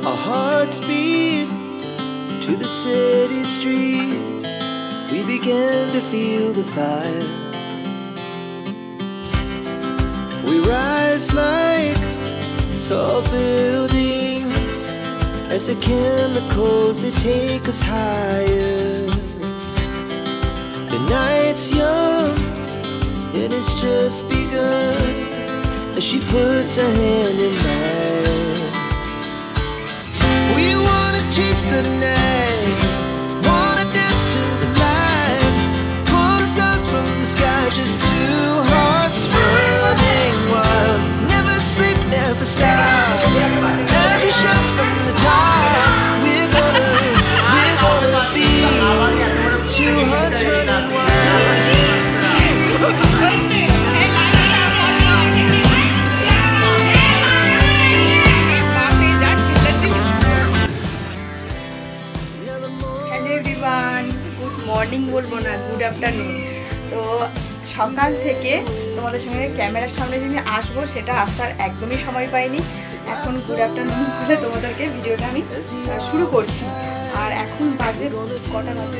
Our hearts beat to the city streets. We began to feel the fire. We rise like tall buildings as the chemicals, they take us higher. The night's young and it's just begun as she puts her hand in mine. We wanna chase the night, wanna dance to the light, pull the stars from the sky, just two hearts running wild. Never sleep, never stop, every shot from the top. We're gonna be two hearts running wild. Morning বলবো না, good afternoon. তো সকাল থেকে তোমাদের সঙ্গে ক্যামেরার সামনে যদি আসবো সেটা আসার একদমই সময় পাইনি। এখন গুড আফটারনুন করে তোমাদেরকে ভিডিওটা আমি শুরু করছি। আর এখন বাজে কটা বাজে,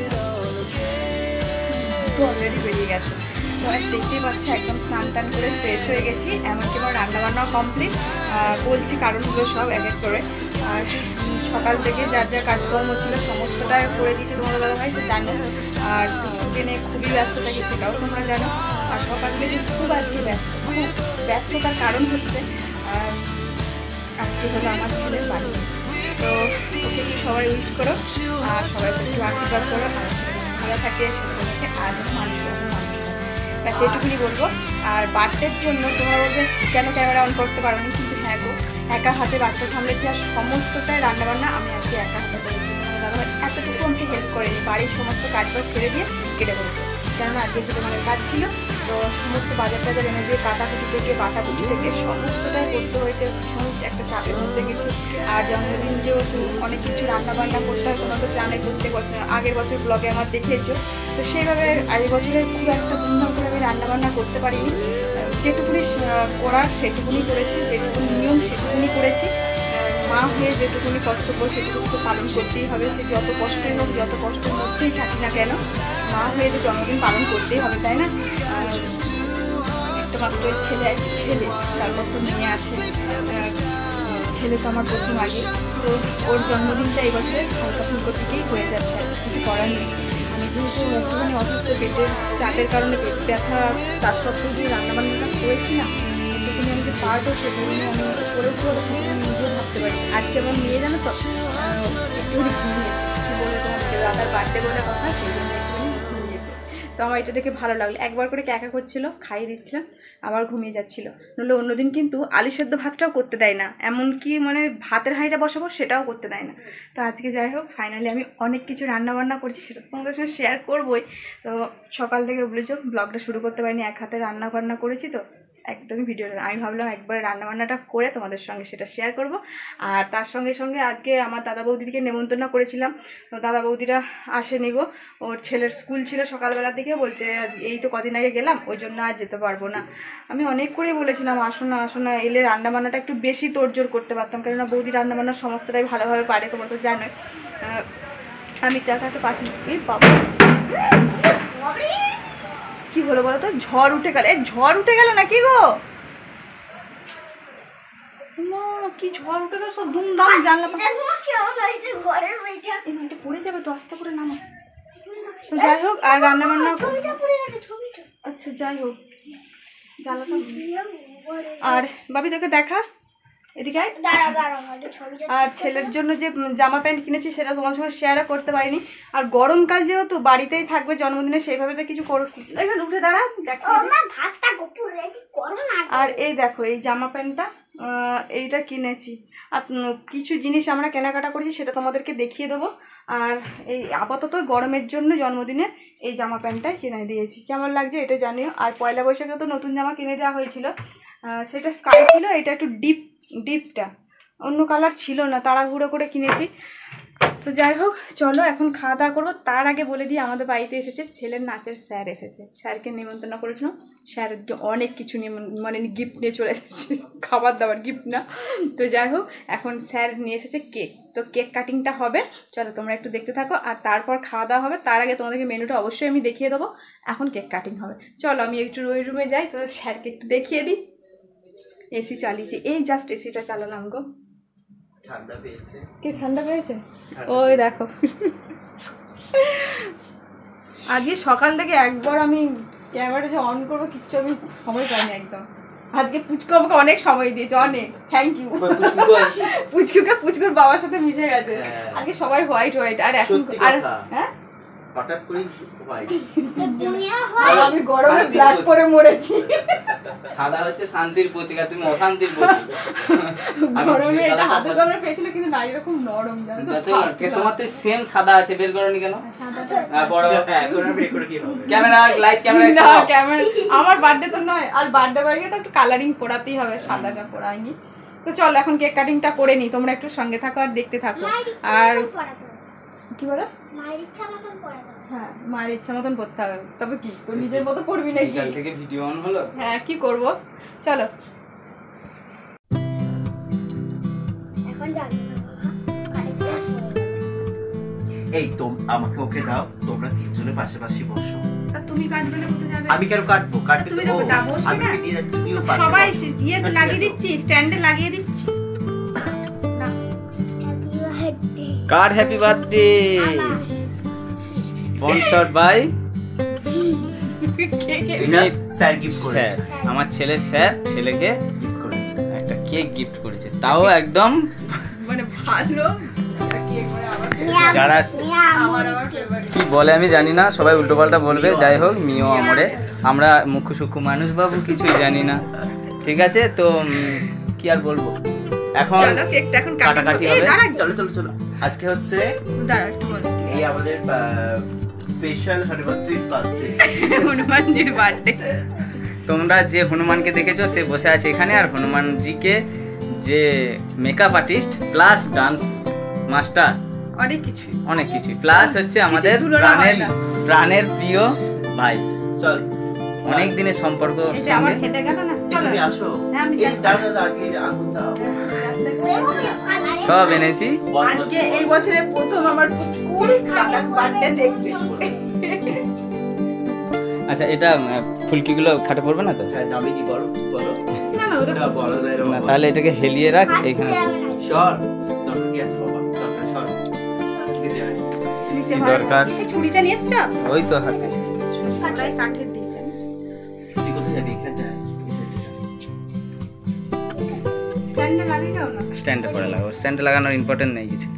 অলরেডি বেরিয়ে গেছে। তো দেখতেই পাচ্ছি একদম স্নান টান করে ফ্রেশ হয়ে গেছি, এমনকি আমার রান্নাবান্নাও কমপ্লিট। বলছি কারণগুলো সব এক এক করে। আর সকাল থেকে যার যা কাজকর্ম ছিল সমস্তটা করে দিয়েছি তোমাদের দাদা ভাই, তো জানো। আর ছুটি নিয়ে খুবই ব্যস্ত থাকি সেটাও তোমরা জানো। আর সকাল থেকে খুব আজকে ব্যস্ততার কারণ হচ্ছে আজকে হলো আমার ছেলের বাড়ি। তো ওকে সবাই উইশ করো আর সবাই একটু আশীর্বাদ করো, আর ভালো থাকে ছোটোকে আজও মানুষ সেটুকুনি বলবো। আর বার্থডের জন্য তোমরা বলবে কেন ক্যামেরা অন করতে পারো না, কিন্তু হ্যাঁ গো, একা হাতে বাচ্চা সামলেছি আর সমস্তটাই রান্নাবান্না আমি আজকে একা হাতে করেছি। দাদা এতটুকু আমাকে হেল্প করেনি, বাড়ির সমস্ত কাজবাজ ছেড়ে দিয়ে কেটে করেছে, কেননা আজকে ছোটো মানে কাজ ছিল। তো সমস্ত বাজার টাজার এনে দিয়ে কাটাকুটি থেকে বাটাকুটি থেকে সমস্তটাই করতে হয়েছে, সমস্ত একটা চাপের মধ্যে গেছি। আর জন্মদিন যেহেতু অনেক কিছু রান্নাবান্না করতে হয়, তোমরা তো জানে প্রত্যেক বছর আগের বছর ব্লগে আমার দেখিয়েছো। তো সেইভাবে আগের বছরে খুব একটা ধুমধাম করে আমি রান্নাবান্না করতে পারিনি, যেটুকুনি করার সেটুকুনি করেছি, যেটুকুনি নিয়ম সেটুকুনি করেছি। মা হয়ে যেটুকুনি কর্তব্য সেটুকু তো পালন করতেই হবে, সে যত কষ্টের হোক, যত কষ্টের মধ্যেই থাকি না কেন, মা হয়ে যে জন্মদিন পালন করতেই হবে, তাই না? একটা মাত্র ছেলে, তারপর তো মেয়ে আছে, ছেলে তো আমার প্রথম আগে। তো ওর জন্মদিনটা এই বছরে হালকা ফুলকো থেকেই হয়ে যাচ্ছে, কিছু করার নেই। আমি যেহেতু একটুখানি অসুস্থ, পেটের চাপের কারণে পেট ব্যথা, তার সত্ত্বেও যে রান্নাবান্নাটা করেছি না, যেটুকুনি আমি যে পারবো সেটুকুনি আমি করেও সেটুকুনি নিজেও ভাবতে পারি। আজকে আমার মেয়ে জানো তো একটুখানি ঘুমিয়েছে, বলে তোমার দাদার বার্থডে বলে কথা, সেই জন্য একটুখানি ঘুমিয়েছে। তো আমার এটা দেখে ভালো লাগলো, একবার করে ক্যাকা করছিল, খাইয়ে দিচ্ছিলাম, আবার ঘুমিয়ে যাচ্ছিলো। নইলে অন্যদিন কিন্তু আলু সেদ্ধ ভাতটাও করতে দেয় না, এমনকি মানে ভাতের হাঁড়িটা বসাবো সেটাও করতে দেয় না। তো আজকে যাই হোক ফাইনালি আমি অনেক কিছু রান্নাবান্না করছি, সেটা তোমাদের সঙ্গে শেয়ার করবোই। তো সকাল থেকে বলেছো ব্লগটা শুরু করতে পারিনি, এক হাতে রান্নাবান্না করেছি তো একদমই ভিডিও। আমি ভাবলাম একবার রান্নাবান্নাটা করে তোমাদের সঙ্গে সেটা শেয়ার করব। আর তার সঙ্গে সঙ্গে আজকে আমার দাদা বৌদিকে নেমন্তন্ন করেছিলাম, তো দাদা বৌদিরা আসেনি গো, ওর ছেলের স্কুল ছিল সকালবেলার দিকে, বলছে এই তো কদিন আগে গেলাম ওই জন্য আর যেতে পারবো না। আমি অনেক করেই বলেছিলাম আসো না, এলে রান্নাবান্নাটা একটু বেশি তোড়জোড় করতে পারতাম, কেননা বৌদি রান্নাবান্না সমস্তটাই ভালোভাবে পারে, তোমরা তো জানোই। আমি টাকাটা পাশে পাবো কি হলো বলো তো, ঝড় উঠে গেল, ঝড় উঠে গেল নাকি গো, কি ঝড় উঠে গেল, সব ধুমধাম জানলা পড়ে যাবে তো, আস্তে করে নামো। তো যাই হোক, আর রান্না বান্না, আচ্ছা যাই হোক জানলাটা, আর বাবি তোকে দেখা এদিকে। আর ছেলের জন্য যে জামা প্যান্ট কিনেছি সেটা তোমার সঙ্গে শেয়ারও করতে পারিনি। আর গরমকাল যেহেতু বাড়িতেই থাকবে জন্মদিনে, সেইভাবে তো কিছু উঠে দাঁড়া দেখো। আর এই দেখো এই জামা প্যান্টটা, এইটা কিনেছি। আর কিছু জিনিস আমরা কেনাকাটা করেছি সেটা তোমাদেরকে দেখিয়ে দেবো। আর এই আপাতত গরমের জন্য জন্মদিনে এই জামা প্যান্টটা কিনে দিয়েছি, কেমন লাগছে এটা জানিও। আর পয়লা বৈশাখে তো নতুন জামা কিনে দেওয়া হয়েছিল, সেটা স্কাই ছিল, এটা একটু ডিপটা অন্য কালার ছিল না, তাড়াহুড়ো করে কিনেছি। তো যাই হোক চলো এখন খাওয়া দাওয়া করবো। তার আগে বলে দিই আমাদের বাড়িতে এসেছে ছেলের নাচের স্যার এসেছে, স্যারকে নিমন্ত্রণ করেছিল, স্যার অনেক কিছু নিয়ে মানে গিফট নিয়ে চলে এসেছে, খাবার দাবার গিফট না। তো যাই হোক, এখন স্যার নিয়ে এসেছে কেক, তো কেক কাটিংটা হবে, চলো তোমরা একটু দেখতে থাকো। আর তারপর খাওয়া দাওয়া হবে, তার আগে তোমাদেরকে মেনুটা অবশ্যই আমি দেখিয়ে দেবো। এখন কেক কাটিং হবে, চলো আমি একটু ওই রুমে যাই, তো স্যারকে একটু দেখিয়ে দিই। এসি চালিয়েছি, এই জাস্ট এসিটা চালালাম গো। ঠান্ডা পেয়েছে, কে ঠান্ডা পেয়েছে? ওই দেখো, আজকে সকাল থেকে একবার আমি ক্যামেরাটা যে অন করবো কিচ্ছু আমি সময় পাইনি একদম। আজকে পুচকু আমাকে অনেক সময় দিয়েছে, অনেক থ্যাংক ইউ। পুচকুর বাবার সাথে মিশে গেছে আজকে, সবাই হোয়াইট হোয়াইট। আর এখন আর হ্যাঁ হঠাৎ করে হোয়াইট, আমি গরমে ব্ল্যাক করে মরেছি। সাদা হচ্ছে শান্তির প্রতীক, আর তুমি অশান্তির প্রতীক। গরমে এটা হাতে সামনে পেয়েছিল, কিন্তু না এরকম নরম। তোমার তো সেম সাদা আছে, বের করনি কেন? বড় ক্যামেরা, লাইট ক্যামেরা। ক্যামেরা আমার বার্থডে তো নয়, আর বার্থডে বয়কে তো একটু কালারিং করাতেই হবে, সাদাটা পরাইনি। তো চল এখন কেক কাটিংটা করে নি, তোমরা একটু সঙ্গে থাকো আর দেখতে থাকো। আর কি বলো? মায়ের ইচ্ছা মতন পড়া যাবে। হ্যাঁ, মায়ের ইচ্ছা মতন পড়তে হবে, তবে কি তোর নিজের মতো পড়বি নাকি? কাল থেকে ভিডিও অন হলো। হ্যাঁ, কি করব, চলো এখন যাবে না এই তো আমাকে ওকে দাও, তোমরা তিনজনে পাশাপাশি বসো। তা তুমি কাটবে না, কোথায় যাবে? আমি কেন কাটবো? কাটবে তুমি তো তো যাবো, আমি নিয়ে তুমিও পাশে সবাই বসো। ইয়েতে লাগিয়ে দিচ্ছি, স্ট্যান্ডে লাগিয়ে দিচ্ছি। কার happy birthday sponsored by sir gift করেছে। আমার ছেলে স্যার ছেলেকে গিফট করেছে একটা কেক গিফট করেছে, তাও একদম মানে ভালো। যারা কি বলে আমি জানি না, সবাই উল্টোপাল্টা বলবে। যাই হোক, মিও আমরে আমরা মুখ্য সূক্ষ্ম মানুষ বাবু, কিছুই জানি না। ঠিক আছে, তো কি আর বলবো, এখন কাটাকাটি হবে। চলো চলো চলো, আজকে হচ্ছে এই আমাদের স্পেশাল হনুমানজির বার্থডে। হনুমানজির বার্থডে। তোমরা যে হনুমানকে দেখেছো সে বসে আছে এখানে, আর হনুমানজিকে যে makeup artist plus dance master, অনেক কিছু প্লাস হচ্ছে আমাদের প্রাণের প্রিয় ভাই। চল, অনেক দিনের সম্পর্ক। তুমি আসো, এই দাদা আগে আগুন দাও। সব এনেছি। আজকে এই বছরে প্রথম আমার বার্থডে দেখবে। আচ্ছা, এটা ফুলকিগুলো খাটে পড়বে না তো? নামিনি বলো বলো না, বলো না, তাহলে এটাকে হেলিয়ে রাখ এখানে। সর, দরকার কি আছে বাবা? দরকার সর, কি দরকার? ছুরিটা নিয়ে এসছো? ওই তো হাতে। কাঠের দিয়েছেন। তুই কোথায় যাবি? এখানটায় স্ট্যান্ডে লাগিয়ে দাও না। স্ট্যান্ডে পরে লাগাবো, স্ট্যান্ডে লাগানোর ইম্পর্টেন্ট নেই কিছু।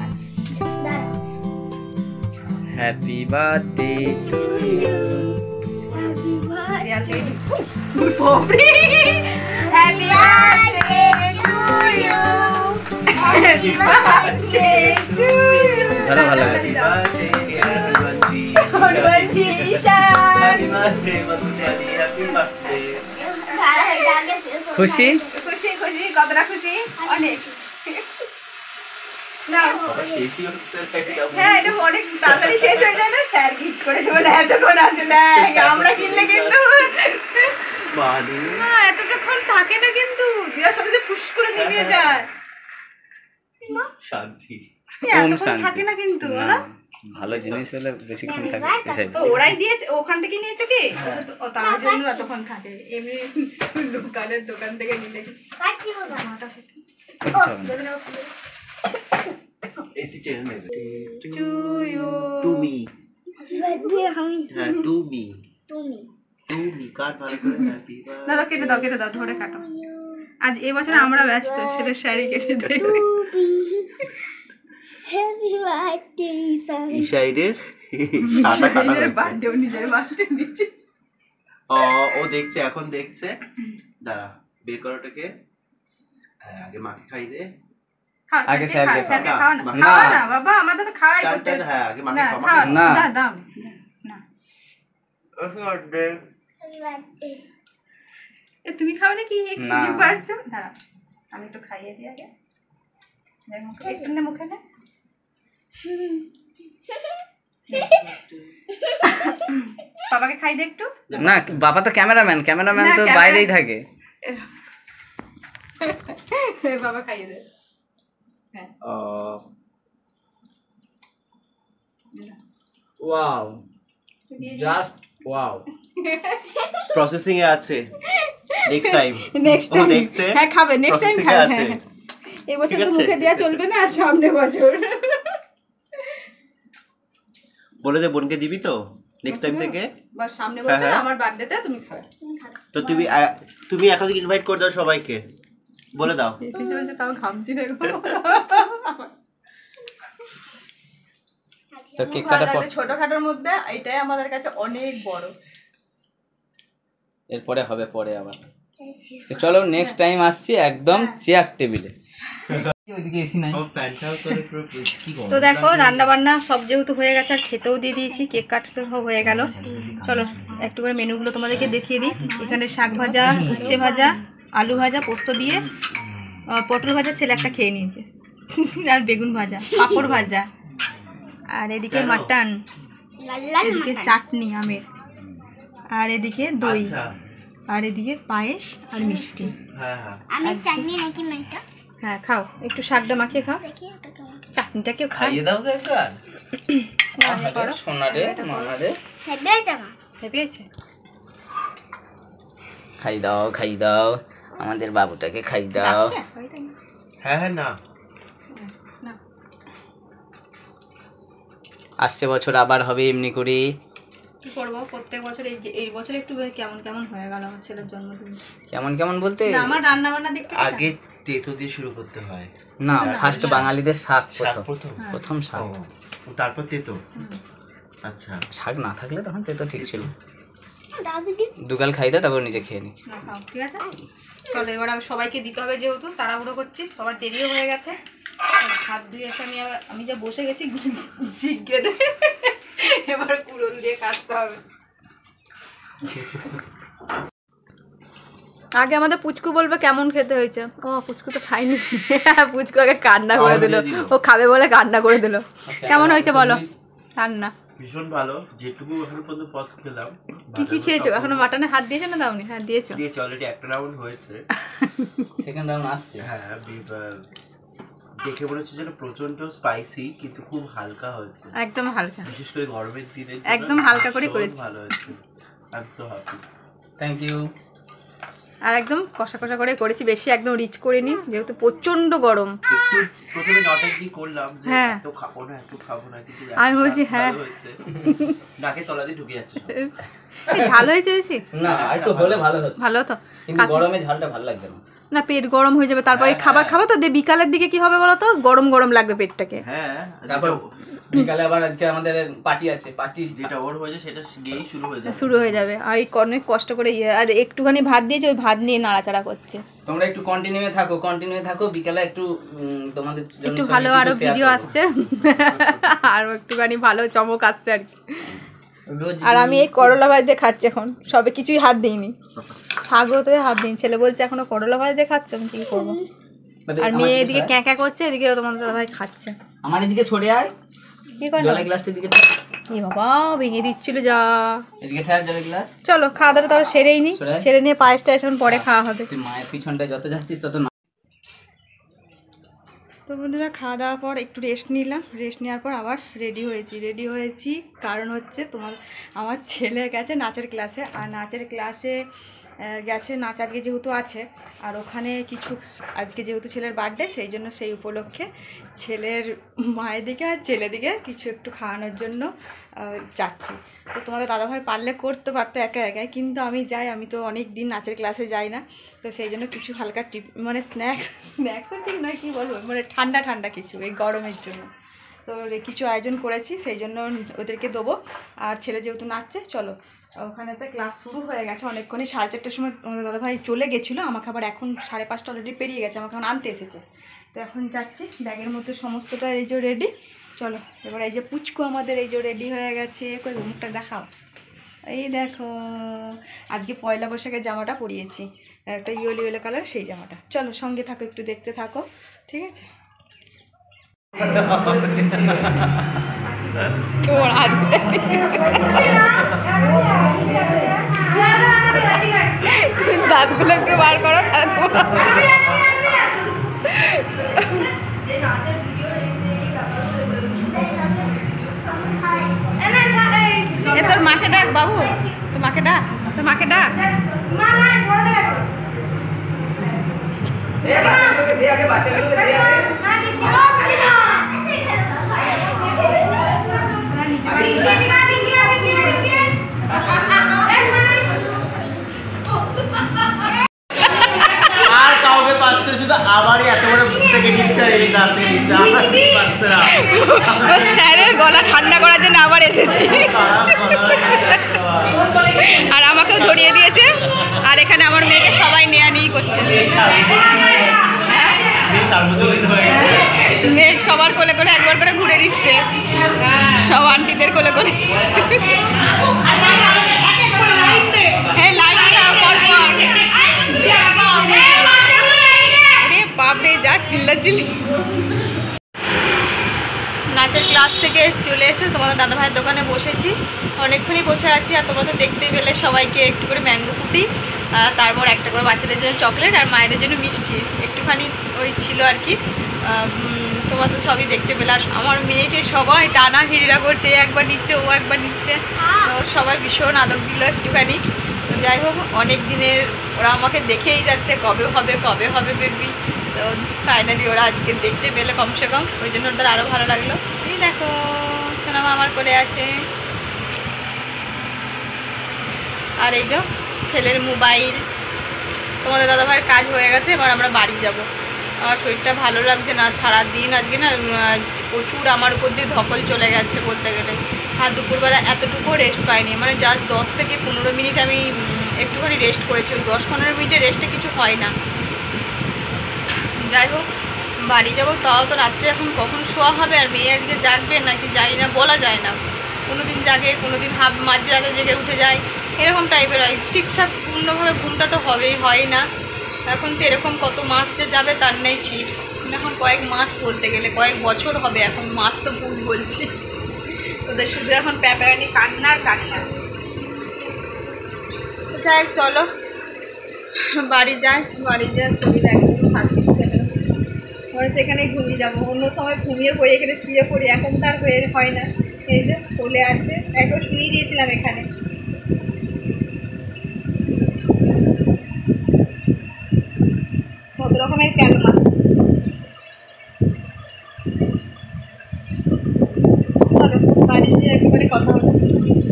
Happy birthday to you. Happy birthday happy birthday to you. Happy birthday to you. ভালো ভালো আছে। হনুমানজি ঈশান। হ্যাপি বার্থডে বন্ধুজানি, হ্যাপি বার্থডে। খুশি খুশি খুশি, কতটা খুশি? অনেক। না শেষই হচ্ছে, হ্যাঁ, এটা অনেক তাড়াতাড়ি শেষ হয়ে যায় না? স্যার গিফট করেছে বলে এতক্ষণ আছে, দেখ আমরা কিনলে কিন্তু না এতক্ষণ থাকে না, কিন্তু দেওয়ার সাথে ফুস করে নিয়ে যায়। শান্তি, থাকে না কিন্তু, না, ভালো জিনিস হলে বেশিক্ষণ থাকে। তো ওরাই দিয়েছে, ওখান থেকে নিয়েছে কি? তার জন্য এতক্ষণ থাকে। এমনি লোকালের দোকান থেকে নিলে এসি টেনে নেবে। To you. তুমি আমি হ্যাঁ, তুমি তুমি তুমি কার ভালো করে হ্যাপি ধরো, কেটে দাও, ধরে কাটো। আজ এই বছর আমরা ব্যস্ত, সেটা স্যারই কেটে দেবে। হ্যাপি বার্থডে ঈশাইরের সাদা কাটা হয়েছে। বার্থডে নিজের বার্থডে নিচে। ও দেখছে, এখন দেখছে। দাঁড়া, বের করো ওটাকে। হ্যাঁ, আগে মাকে খাই দে। আগে স্যারকে খাও না। খাও না বাবা, আমাদের তো খাওয়াই করতে। হ্যাঁ, আগে মাকে না, খাও। খাও না। না, দাও না। Happy birthday. হ্যাপি বার্থডে এ তুমি খাও নাকি? একটু না। জিভ বাড়াচ্ছ। দাঁড়া, আমি একটু খাইয়ে দিই আগে। একটু নে মুখে নে। বাবাকে খাই দে একটু। না বাবা তো ক্যামেরাম্যান তো বাইরেই থাকে। বাবা খাইয়ে দে। হ্যাঁ ওয়াও, জাস্ট ওয়াও। প্রসেসিং এ আছে, নেক্সট টাইম দেখছে। হ্যাঁ খাবে, নেক্সট টাইম খাবে। এই বছর তো মুখে দেয়া চলবে না, সামনে বছর বলে দে বোনকে দিবি তো নেক্সট টাইম থেকে। বাস সামনে বছর আমার বার্থডেতে তুমি খাবে। তো তুমি এখন ইনভাইট করে দাও সবাইকে, বলে দাও। এসে চলছে তাও ঘামছি দেখো। তো কেক কাটা ছোটখাটোর মধ্যে এটাই আমাদের কাছে অনেক বড়। এরপরে হবে পরে আবার। তো চলো নেক্সট টাইম আসছি একদম চেয়ার টেবিলে। তো দেখো রান্না বান্না সব যেহেতু হয়ে গেছে আর খেতেও দিয়ে দিয়েছি, কেক কাটতে সব হয়ে গেল। চলো একটু করে মেনুগুলো তোমাদেরকে দেখিয়ে দিই। এখানে শাক ভাজা, উচ্ছে ভাজা, আলু ভাজা, পোস্ত দিয়ে, পটল ভাজা ছেলে একটা খেয়ে নিয়েছে, আর বেগুন ভাজা, পাঁপড় ভাজা, আর এদিকে মাটন, এদিকে চাটনি আমের, আর এদিকে দই, আর এদিকে পায়েস আর মিষ্টি। হ্যাঁ খাও, একটু শাকটা মাখিয়ে খাও, চাটনিটা কেউ খাইয়ে দাও একবার। সোনারে মানারে খাই দাও আমাদের বাবুটাকে খাই দাও। হ্যাঁ না আসছে বছর আবার হবে এমনি করে। কি করবো, প্রত্যেক বছর এই বছর একটু কেমন কেমন হয়ে গেল আমার ছেলের জন্মদিন। কেমন কেমন বলতে আমার রান্না বান্না দেখতে আগে তেতো দিয়ে শুরু করতে হয় না, ফার্স্ট বাঙালিদের শাক প্রথম শাক, তারপর তেতো। আচ্ছা শাক না থাকলে তখন তেতো ঠিক ছিল। দুগাল খাই দাও তারপর নিজে খেয়ে নি। ঠিক আছে চলো এবার সবাইকে দিতে হবে, যেহেতু তাড়াহুড়ো করছি, সবার দেরিও হয়ে গেছে। হাত ধুয়ে এসে আমি যা বসে গেছি এবার কুড়োল দিয়ে কাটতে হবে। আগে আমাদের পুচকু বলবে কেমন খেতে হয়েছে। ও পুচকু তো খাইনি, পুচকু আগে কান্না করে দিল, ও খাবে বলে কান্না করে দিল। কেমন হয়েছে বলো রান্না? ভীষণ ভালো, যেটুকু এখনো পর্যন্ত পথ খেলাম। কি খেয়েছো এখনো? মাটনে হাত দিয়েছো না দাওনি? হ্যাঁ দিয়েছো, অলরেডি একটা রাউন্ড হয়েছে, সেকেন্ড রাউন্ড আসছে। হ্যাঁ দেখে মনে হচ্ছে যেন প্রচন্ড স্পাইসি কিন্তু খুব হালকা হয়েছে, একদম হালকা, বিশেষ করে গরমের দিনে একদম হালকা করে করেছি। ভালো হয়েছে, I am so happy, thank you. আর একদম কষা কষা করে করেছি, বেশি একদম রিচ করিনি যেহেতু প্রচন্ড গরম। একটু প্রথমে নটাকি করলাম যে এত খাবো না কিন্তু আমি বলছি হ্যাঁ নাকে তলা দিয়ে ঢুকে যাচ্ছে। ঝাল হয়েছে বেশি না, একটু হলে ভালো হতো, ভালো তো, কিন্তু গরমে ঝালটা ভালো লাগবে না। না পেট গরম হয়ে যাবে, তারপরে খাবার খাবো তো বিকালের দিকে কি হবে বলো তো, গরম গরম লাগবে পেটটাকে। হ্যাঁ তারপর বিকালে আবার আজকে আমাদের পার্টি আছে, পার্টি যেটা ওর হয়েছে সেটা গিয়েই শুরু হয়ে যাবে। আর এই অনেক কষ্ট করে আর একটুখানি ভাত দিয়েছে, ওই ভাত নিয়ে নাড়াচাড়া করছে। তোমরা একটু কন্টিনিউ থাকো, বিকালে একটু তোমাদের জন্য একটু ভালো আরো ভিডিও আসছে, আর একটুখানি ভালো চমক আসছে আর কি। আর আমি এই করলা ভাজ দিয়ে খাচ্ছি এখন, সবে কিছুই হাত দিইনি, শাকতে হাত দিইনি। ছেলে বলছে এখনো করলা ভাজ দিয়ে খাচ্ছ, আমি কি করবো। আর মেয়ে এদিকে ক্যাঁকা করছে, এদিকে তোমাদের ভাই খাচ্ছে। আমার এদিকে সরে আয়, কি করে জলের গ্লাসটার দিকে এ বাবা ভেঙে দিচ্ছিল যা। এদিকে ঠাক জলের গ্লাস। চলো খাওয়া দাওয়া তাহলে সেরেই নি, সেরে নিয়ে পায়েসটা এখন পরে খাওয়া হবে। তুই মায়ের পিছনটা যত যাচ্ছিস তত না। তো বন্ধুরা খাওয়া দাওয়ার পর একটু রেস্ট নিলাম, রেস্ট নেওয়ার পর আবার রেডি হয়েছি। কারণ হচ্ছে আমার ছেলে গেছে নাচের ক্লাসে, আর নাচের ক্লাসে গেছে, নাচ আজকে যেহেতু আছে, আর ওখানে কিছু আজকে যেহেতু ছেলের বার্থডে, সেই জন্য সেই উপলক্ষে ছেলের মায়ের দিকে আর ছেলেদিকে কিছু একটু খাওয়ানোর জন্য যাচ্ছি। তো তোমাদের দাদাভাই পারলে করতে পারতো একাই, কিন্তু আমি যাই, আমি তো অনেক দিন নাচের ক্লাসে যাই না, তো সেই জন্য কিছু হালকা মানে স্ন্যাক্সও ঠিক নয়, কী বলবো, মানে ঠান্ডা কিছু এই গরমের জন্য তো কিছু আয়োজন করেছি, সেই জন্য ওদেরকে দেবো। আর ছেলে যেহেতু নাচছে, চলো ওখানে তো ক্লাস শুরু হয়ে গেছে অনেকক্ষণই, 4:30টার সময় দাদাভাই চলে গেছিলো, আমাকে আবার এখন 5:30 অলরেডি পেরিয়ে গেছে, আমাকে এখন আনতে এসেছে। তো এখন যাচ্ছি, ব্যাগের মধ্যে সমস্তটা এই যে রেডি। চলো এবার এই যে পুচকু আমাদের এই যে রেডি হয়ে গেছে, কই মুখটা দেখাও, এই দেখো আজকে পয়লা বৈশাখের জামাটা পরিয়েছি, একটা ইয়েলো কালার, সেই জামাটা। চলো সঙ্গে থাকো, একটু দেখতে থাকো, ঠিক আছে। তোমার হাজবেন্ড তুমি দাঁতগুলো একটু বার করো। তোর মাকে ডাক বাবু, তোর মাকে ডাক, তোর মাকে ডাক। আর কাউকে পাচ্ছে শুধু আমারই এত বড় মুখ থেকে নিচ্ছে এই নাচ থেকে নিচ্ছে আমার পাচ্ছে না। স্যারের গলা ঠান্ডা করার জন্য আবার এসেছি আর আমাকেও ধরিয়ে দিয়েছে। আর এখানে আমার মেয়েকে সবাই নেয়া নিয়ে করছে, মেয়ে সবার কোলে করে একবার করে ঘুরে দিচ্ছে, সব আন্টিদের কোলে করে। হ্যাঁ লাইটটা পরপর বাপরে যা চিল্লাচিল্লি। নাচের ক্লাস থেকে চলে এসে তোমাদের দাদা ভাইয়ের দোকানে বসেছি, অনেকক্ষণই বসে আছি। আর তোমরা তো দেখতেই পেলে সবাইকে একটু করে ম্যাঙ্গো ফুটি, তারপর একটা করে বাচ্চাদের জন্য চকলেট আর মায়েদের জন্য মিষ্টি একটুখানি ওই ছিল আর কি। তোমরা তো সবই দেখতে পেলে। আর আমার মেয়েকে সবাই টানা ঘিরিরা করছে, একবার নিচ্ছে ও একবার নিচ্ছে, তো সবাই ভীষণ আদর দিল একটুখানি। তো যাই হোক অনেক দিনের ওরা আমাকে দেখেই যাচ্ছে কবে হবে কবে হবে বেবি। তো ফাইনালি ওরা আজকে দেখতে পেলে কমসে কম, ওই জন্য ওদের আরও ভালো লাগলো। এই দেখো সোনামা আমার কোলে আছে। আর এই যে ছেলের মোবাইল। তোমাদের দাদাভাইয়ের কাজ হয়ে গেছে, এবার আমরা বাড়ি যাব। আমার শরীরটা ভালো লাগছে না, সারাদিন আজকে না প্রচুর আমার উপর দিয়ে ধকল চলে গেছে বলতে গেলে। আর দুপুরবেলা এতটুকু রেস্ট পাইনি, মানে জাস্ট 10 থেকে 15 মিনিট আমি একটুখানি রেস্ট করেছি। ওই 10-15 মিনিটের রেস্টে কিছু হয় না। যাই হোক বাড়ি যাবো, তাও তো রাত্রে এখন কখন শোয়া হবে। আর মেয়ে আজকে জাগবে নাকি জানি না, বলা যায় না। কোনো দিন জাগে, কোনো দিন মাঝরাতে জেগে উঠে যায়, এরকম টাইপের হয়। ঠিকঠাক পূর্ণভাবে ঘুমটা তো হবেই, হয় না। এখন তো এরকম কত মাস যে যাবে তার নেই ঠিক। এখন কয়েক মাস বলতে গেলে কয়েক বছর হবে, এখন মাস তো ভুল বলছি। তোদের শুধু এখন প্যাপারানি কান্না আর কান্না। যাই হোক চলো বাড়ি যাই, বাড়ি যা শরীর একদম শান্তি হচ্ছে না, মনে হচ্ছে এখানে ঘুমিয়ে যাবো। অন্য সময় ঘুমিয়ে পড়ি, এখানে শুয়ে পড়ি, এখন তার হয় না। এই যে কোলে আছে, একবার শুয়ে দিয়েছিলাম এখানে। কত রকমের ক্যালমা। চলো বাড়ি গিয়ে একেবারে কথা হচ্ছে।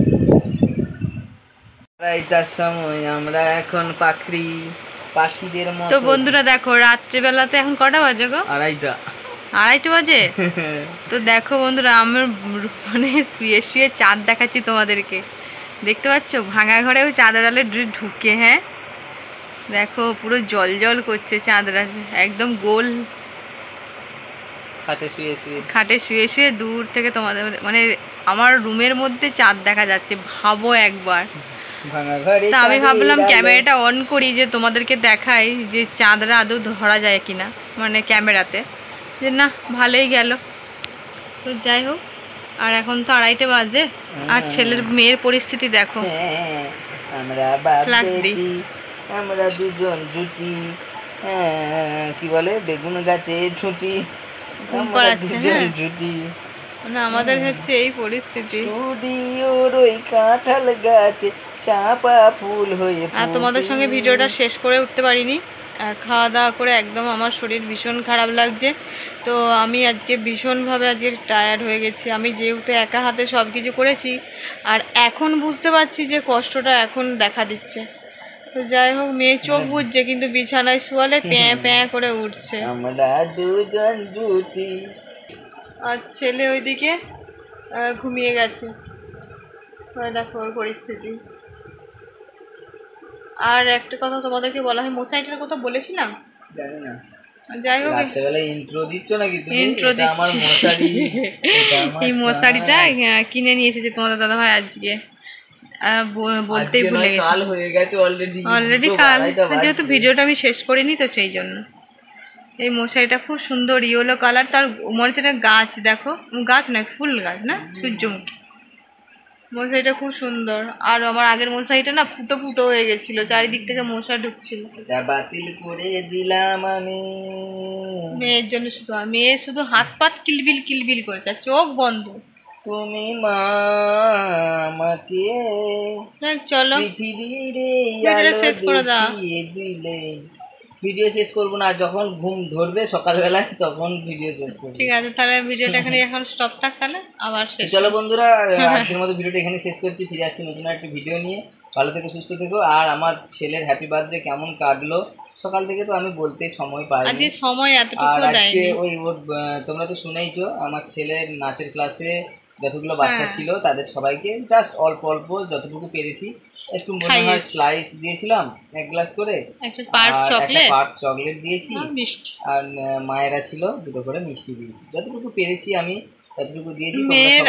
এইটার সময় আমরা এখন পাখিদের মতো। তো বন্ধুরা দেখো রাত্রিবেলাতে এখন কটা বাজে গো? 2:30 বাজে। তো দেখো বন্ধুরা আমার মানে শুয়ে শুয়ে চাঁদ দেখাচ্ছি তোমাদেরকে, দেখতে পাচ্ছ? ভাঙা ঘরেও চাঁদের আলো ঢুকে। হ্যাঁ দেখো পুরো জল জল করছে চাঁদরা, একদম গোল খাটে শুয়ে শুয়ে দূর থেকে তোমাদের মানে আমার রুমের মধ্যে চাঁদ দেখা যাচ্ছে, ভাবো একবার। তা আমি ভাবলাম ক্যামেরাটা অন করি যে তোমাদেরকে দেখাই যে চাঁদরা আদৌ ধরা যায় কিনা, মানে ক্যামেরাতে, যে না ভালোই গেল। তো যাই হোক আর এখন তো 2:30 বাজে। আর ছেলের মেয়ের পরিস্থিতি দেখো। আমরা দুজন জুটি, কি বলে বেগুন গাছে ছুটি, ঘুম পাড়াচ্ছে। জুটি মানে আমাদের হচ্ছে এই পরিস্থিতি। স্টুডিওর ওই কাঁঠাল গাছে চাপা ফুল হয়ে। আর তোমাদের সঙ্গে ভিডিওটা শেষ করে উঠতে পারিনি, খাওয়া দাওয়া করে একদম আমার শরীর ভীষণ খারাপ লাগছে। তো আমি আজকে ভীষণভাবে আজকে টায়ার্ড হয়ে গেছি। আমি যেহেতু একা হাতে সব কিছু করেছি, আর এখন বুঝতে পারছি যে কষ্টটা এখন দেখা দিচ্ছে। তো যাই হোক মেয়ে চোখ বুঝছে, কিন্তু বিছানায় শুয়ালে প্যাঁ প্যাঁ করে উঠছে। আমরা দুজন জুটি। আর ছেলে ওইদিকে ঘুমিয়ে গেছে, দেখো ওর পরিস্থিতি। আর একটা কথা তোমাদেরকে বলা হয়, মশাইটার কথা বলেছিলাম জানি না। যাই হোক রাত্রেবেলা ইন্ট্রো দিচ্ছ নাকি তুমি? ইন্ট্রো দিচ্ছি। আমার মশারি, এই মশারিটা কিনে নিয়ে এসেছে তোমাদের দাদাভাই আজকে, বলতেই ভুলে গেছি। কাল হয়ে গেছে অলরেডি কাল, যেহেতু ভিডিওটা আমি শেষ করিনি তো সেই জন্য। এই মশারিটা খুব সুন্দর ইয়েলো কালার, তার মনে হচ্ছে একটা গাছ, দেখো গাছ না ফুল গাছ না, সূর্যমুখী। মশারিটা খুব সুন্দর। আর আমার আগের মশারিটা না ফুটো ফুটো হয়ে গেছিল, চারিদিক থেকে মশা ঢুকছিল। এটা বাতিল করে দিলাম আমি। মেয়ের জন্য শুধু, মেয়ে শুধু হাত পাত কিলবিল কিলবিল করেছে আর চোখ বন্ধ। তুমি মা আমাকে চলো পৃথিবীর শেষ করে দাও। ভিডিও শেষ করবো না, যখন ঘুম ধরবে সকালবেলায় তখন ভিডিও শেষ করবো। ঠিক আছে, তাহলে ভিডিওটা এখানে এখন স্টপ থাক, তাহলে আবার শেষ। চলো বন্ধুরা, আজকের মতো ভিডিওটা এখানে শেষ করছি। ফিরে আসছি নতুন একটা ভিডিও নিয়ে। ভালো থেকো, সুস্থ থেকো। আর আমার ছেলের হ্যাপি বার্থডে কেমন কাটলো সকাল থেকে তো আমি বলতে সময় পাইনি, আজকে সময় এতটুকু আর আজকে দেয়নি। ওই তোমরা তো শুনেইছো আমার ছেলের নাচের ক্লাসে যতগুলো বাচ্চা ছিল তাদের সবাইকে জাস্ট অল্প অল্প যতটুকু পেরেছি একটু মনে হয় স্লাইস দিয়েছিলাম 1 গ্লাস করে, একটা পার্ট চকলেট দিয়েছি, আর মায়েরা ছিল 2 করে মিষ্টি দিয়েছি। যতটুকু পেরেছি আমি ততটুকু দিয়েছি।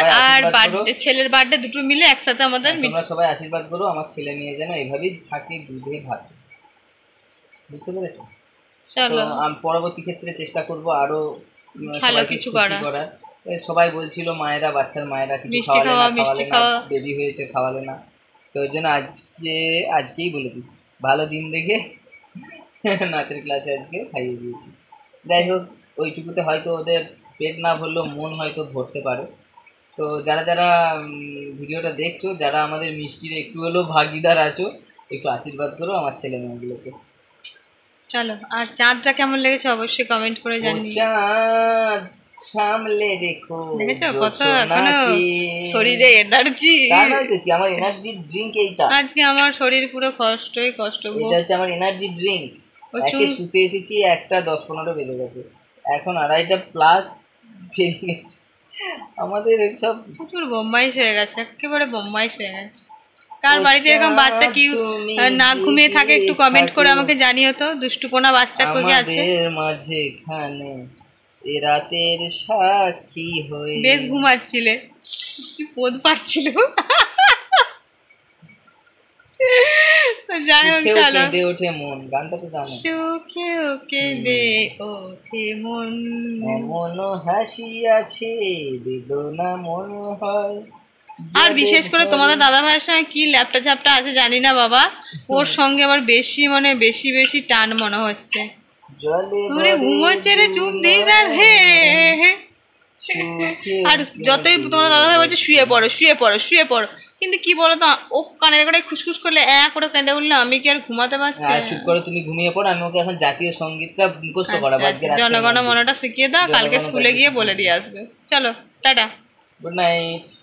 ছেলের বার্থডে দুটো মিলে একসাথে আমাদের, তোমরা সবাই আশীর্বাদ করো আমার ছেলে মেয়ে যেন এভাবেই থাকে, দুধে ভাত। বুঝতে পেরেছো? চলো আমি পরবর্তী ক্ষেত্রে চেষ্টা করব আরো ভালো কিছু করার। সবাই বলছিল মায়েরা, বাচ্চার মায়েরা কিছু খাওয়ালে না, বেবি হয়েছে খাওয়ালে না, তো ওই জন্য আজকেই বলে দিই, ভালো দিন দেখে নাচের ক্লাসে আজকে খাইয়ে দিয়েছি। যাই হোক, ওইটুকুতে হয়তো ওদের পেট না ভরলেও মন হয়তো ভরতে পারে। তো যারা যারা ভিডিওটা দেখছো, যারা আমাদের মিষ্টির একটু হলেও ভাগিদার আছো, একটু আশীর্বাদ করো আমার ছেলে মেয়েগুলোকে। চলো, আর চাঁদটা কেমন লেগেছে অবশ্যই কমেন্ট করে জানিও। চাঁদ সামলে রেখো, দেখেছো কত এখনো শরীরে এনার্জি। কি আমার এনার্জি ড্রিঙ্ক এইটা, আজকে আমার শরীর পুরো কষ্ট। এটা হচ্ছে আমার এনার্জি ড্রিঙ্ক। একে শুতে এসেছি 1টা 10-15 বেজে গেছে, এখন 2:30টা প্লাস বেজে গেছে। আমাদের এইসব প্রচুর বম্বাইশ হয়ে গেছে, একেবারে বম্বাইশ হয়ে গেছে। কার বাড়িতে এরকম বাচ্চা কি না ঘুমিয়ে থাকে একটু কমেন্ট করে আমাকে জানিও তো, দুষ্টুপোনা বাচ্চা কই আছে আমাদের মাঝখানে এ রাতের সাক্ষী হয়ে। বেশ ঘুমাচ্ছিলে, পোদ পারছিল। যাই হোক, চলো। কেঁদে ওঠে মন, গানটা তো জানো। সুখে কেঁদে ওঠে মন, এমন হাসি আছে বেদনা মনে হয়। আর বিশেষ করে তোমাদের দাদা ভাইয়ের সঙ্গে কি ল্যাপটা ঝাপটা আছে জানি না বাবা, ওর সঙ্গে আবার বেশি বেশি টান মনে হচ্ছে। ঘুমোচ্ছে রে চুপ দিই না হে। আর যতই তোমার দাদা ভাই বলছে শুয়ে পড়ো, কিন্তু কি বলো তো, ও কানের করে খুশখুশ করলে করে কেঁদে উঠলে আমি কি আর ঘুমাতে পারছি? চুপ করে তুমি ঘুমিয়ে পড়ো, আমি ওকে এখন জাতীয় সঙ্গীতটা মুখস্থ করাবো। জনগণ মনটা শিখিয়ে দাও, কালকে স্কুলে গিয়ে বলে দিয়ে আসবে। চলো টাটা, গুড নাইট।